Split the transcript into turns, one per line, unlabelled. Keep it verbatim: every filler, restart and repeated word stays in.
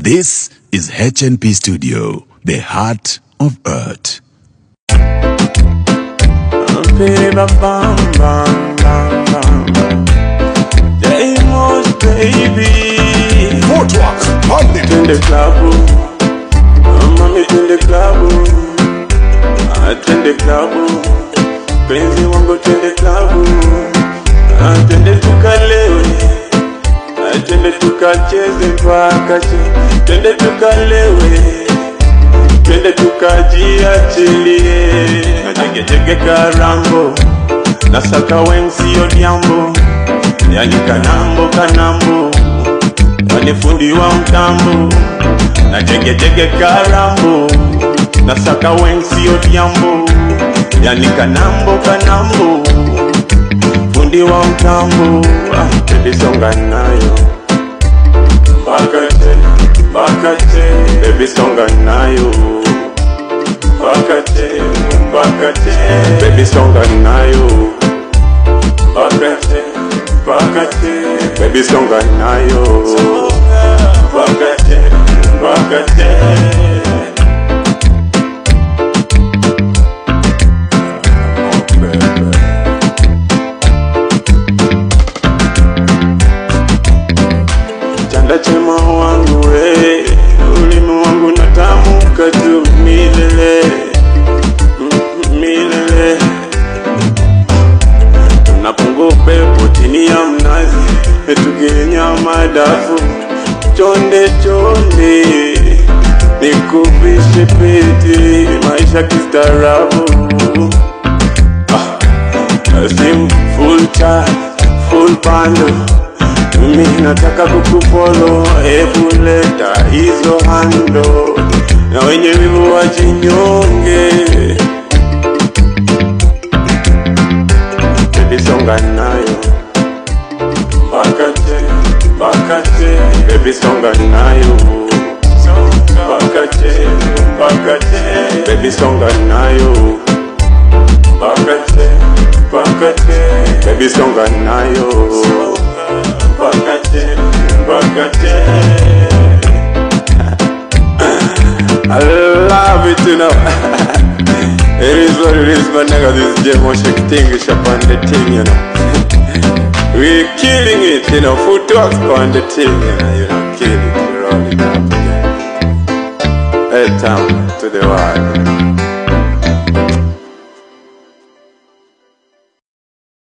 This is H N P Studio, the heart of Earth.
Baby,
Footwork, hold it.
in the club, mommy in the club, in the club, penzi wangu in the club, twende tukalewe, twende tukacheze mpaka che, twende tukalewe, twende tukajiachilie, jege jege karambo, nasaka wensi odiambo, yani kanambo kanambo, wale fundi wa mtambo, na jege jege karambo, nasaka wensi odiambo, yani kanambo kanambo, fundi wa mtambo, ah, baby songa nayo, bakate, bakate, baby songa nayo, bakate, bakate, baby songa nayo, bakate, bakate, baby songa nayo, bakate, bakate. Chanda chema wangu we, ulimi wangu natamuka tu milele, milele. Tunapunga upepo chini ya mnazi, tukenya madafu, chonde chonde, nikupishe pete, maisha kistaarabu. Ah, sim full charge, full bundle, mimi nataka kukupolo, hebu leta hizo hando, na wenye wivu wajinyonge. Baby songa nayo, bakate, bakate, baby songa nayo, bakate, bakate, baby songa nayo, bakate, bakate, baby songa nayo, bakate, bakate. I love it, you know. It is what it is, my nigga. This J Moshek thing is up on the thing, you know. We're killing it, you know. Footwork on the thing, you know. You know, kill it, we're rolling up. Head down to the wall.